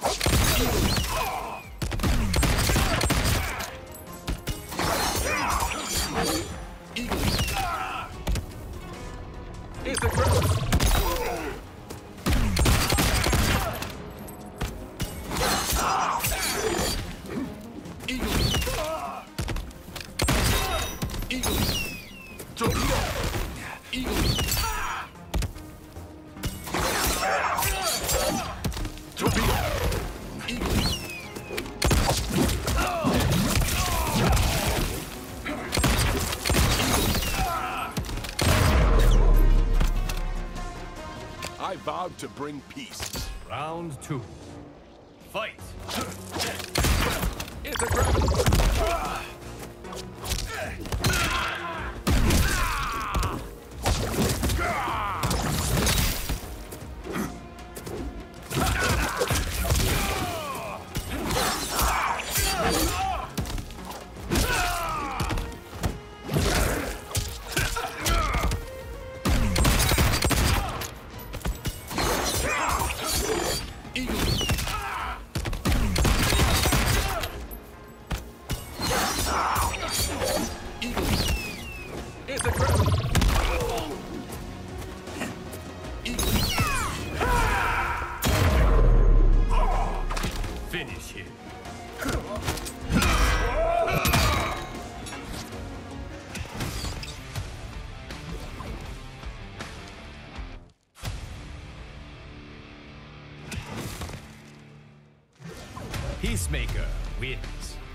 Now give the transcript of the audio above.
It's a grab. I vowed to bring peace. Round 2. Fight! It's a grab. It's a grab. Finish him. Peacemaker wins.